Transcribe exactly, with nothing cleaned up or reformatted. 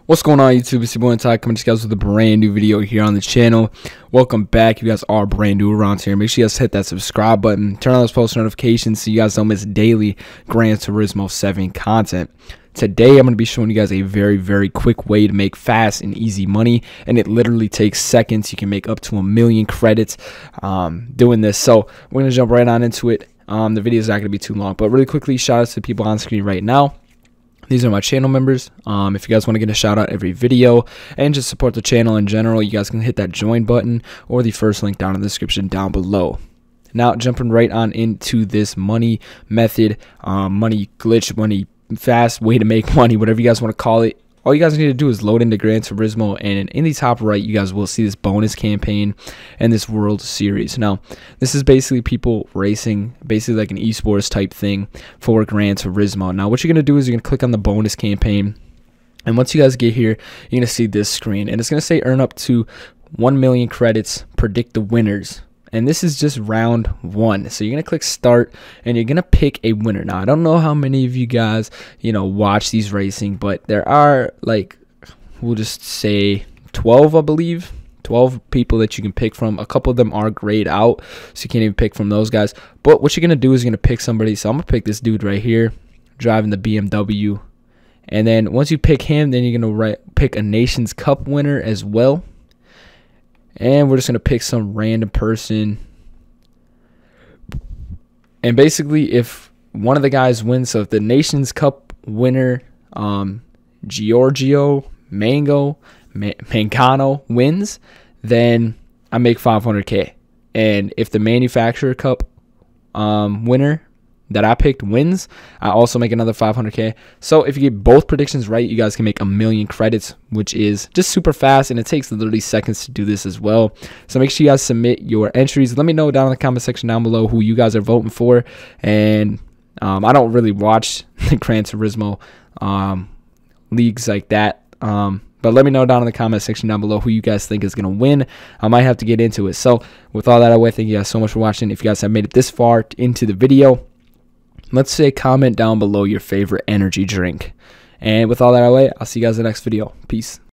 What's going on, YouTube? It's your boy Ty coming to you guys with a brand new video here on the channel. Welcome back. If you guys are brand new around here, make sure you guys hit that subscribe button, turn on those post notifications so you guys don't miss daily Gran Turismo seven content. Today I'm going to be showing you guys a very very quick way to make fast and easy money, and it literally takes seconds. You can make up to a million credits um, doing this. So we're going to jump right on into it. Um, the video is not going to be too long, but really quickly, shout out to the people on screen right now. These are my channel members. Um, if you guys want to get a shout out every video and just support the channel in general, you guys can hit that join button or the first link down in the description down below. Now, jumping right on into this money method, um, money glitch, money fast way to make money, whatever you guys want to call it. All you guys need to do is load into Gran Turismo, and in the top right, you guys will see this bonus campaign and this World Series. Now, this is basically people racing, basically like an esports type thing for Gran Turismo. Now, what you're going to do is you're going to click on the bonus campaign, and once you guys get here, you're going to see this screen, and it's going to say earn up to one million credits, predict the winners. And this is just round one. So you're going to click start and you're going to pick a winner. Now, I don't know how many of you guys, you know, watch these racing, but there are like, we'll just say twelve, I believe. twelve people that you can pick from. A couple of them are grayed out, so you can't even pick from those guys. But what you're going to do is you're going to pick somebody. So I'm going to pick this dude right here, driving the B M W. And then once you pick him, then you're going to pick a Nations Cup winner as well. And we're just going to pick some random person. And basically, if one of the guys wins, so if the Nations Cup winner, um, Giorgio Mango, Mangano wins, then I make five hundred K. And if the Manufacturer Cup um, winner that I picked wins, I also make another five hundred K. So if you get both predictions right, you guys can make a million credits, which is just super fast, and it takes literally seconds to do this as well. So make sure you guys submit your entries. Let me know down in the comment section down below who you guys are voting for. And um, I don't really watch the Gran Turismo um, leagues like that. Um, But let me know down in the comment section down below who you guys think is going to win. I might have to get into it. So with all that out of the way, thank you guys so much for watching. If you guys have made it this far into the video, let's say comment down below your favorite energy drink. And with all that out of the way, I'll see you guys in the next video. Peace.